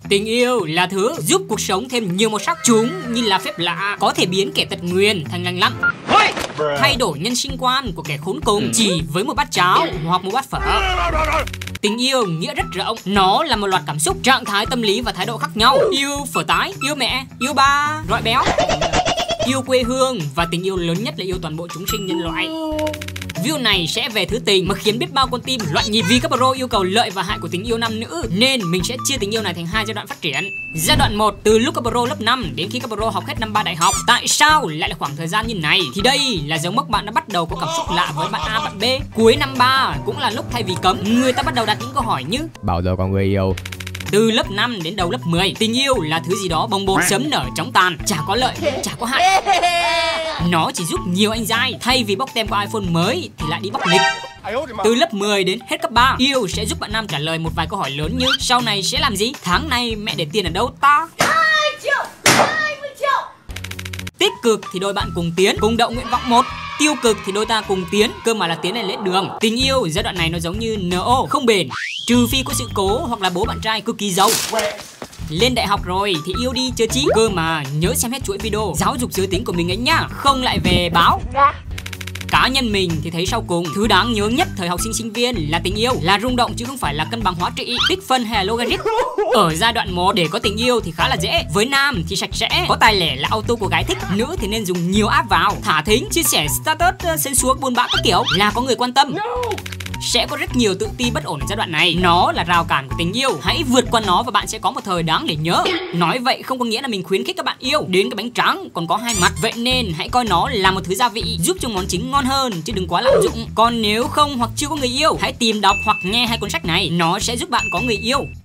Tình yêu là thứ giúp cuộc sống thêm nhiều màu sắc. Chúng như là phép lạ, có thể biến kẻ tật nguyền thành lành lặn, thay đổi nhân sinh quan của kẻ khốn cùng chỉ với một bát cháo hoặc một bát phở. Tình yêu nghĩa rất rộng, nó là một loạt cảm xúc, trạng thái tâm lý và thái độ khác nhau. Yêu phở tái, yêu mẹ, yêu ba, loại béo, yêu quê hương, và tình yêu lớn nhất là yêu toàn bộ chúng sinh nhân loại. Video này sẽ về thứ tình mà khiến biết bao con tim loạn nhịp vì các bro yêu cầu lợi và hại của tình yêu nam nữ, nên mình sẽ chia tình yêu này thành hai giai đoạn phát triển. Giai đoạn 1 từ lúc các bro lớp 5 đến khi các bro học hết năm 3 đại học. Tại sao lại là khoảng thời gian như này? Thì đây là dấu mốc bạn đã bắt đầu có cảm xúc lạ với bạn A, bạn B. Cuối năm 3 cũng là lúc thay vì cấm, người ta bắt đầu đặt những câu hỏi như bao giờ có người yêu. Từ lớp 5 đến đầu lớp 10, tình yêu là thứ gì đó bồng bột, sớm nở chóng tàn, chả có lợi, chả có hại. Nó chỉ giúp nhiều anh giai thay vì bóc tem qua iPhone mới thì lại đi bóc lịch. Từ lớp 10 đến hết cấp 3, yêu sẽ giúp bạn nam trả lời một vài câu hỏi lớn như sau này sẽ làm gì? Tháng này mẹ để tiền ở đâu ta? 20 triệu. Tích cực thì đôi bạn cùng tiến, cùng đậu nguyện vọng 1. Tiêu cực thì đôi ta cùng tiến, cơ mà là tiến lên lễ đường. Tình yêu giai đoạn này nó giống như NO, không bền, trừ phi có sự cố hoặc là bố bạn trai cực kỳ giàu. Lên đại học rồi thì yêu đi chờ chi, cơ mà nhớ xem hết chuỗi video giáo dục giới tính của mình ấy nhá, không lại về báo. Cá nhân mình thì thấy sau cùng thứ đáng nhớ nhất thời học sinh sinh viên là tình yêu là rung động chứ không phải là cân bằng hóa trị, tích phân hay là logarit. Ở giai đoạn 1 để có tình yêu thì khá là dễ. Với nam thì sạch sẽ, có tài lẻ là auto của gái thích. Nữ thì nên dùng nhiều app vào, thả thính, chia sẻ status, sến xuống buôn bã các kiểu là có người quan tâm. Sẽ có rất nhiều tự ti bất ổn ở giai đoạn này. Nó là rào cản của tình yêu. Hãy vượt qua nó và bạn sẽ có một thời đáng để nhớ. Nói vậy không có nghĩa là mình khuyến khích các bạn yêu. Đến cái bánh tráng còn có hai mặt. Vậy nên hãy coi nó là một thứ gia vị giúp cho món chính ngon hơn, chứ đừng quá lạm dụng. Còn nếu không hoặc chưa có người yêu, hãy tìm đọc hoặc nghe hai cuốn sách này. Nó sẽ giúp bạn có người yêu.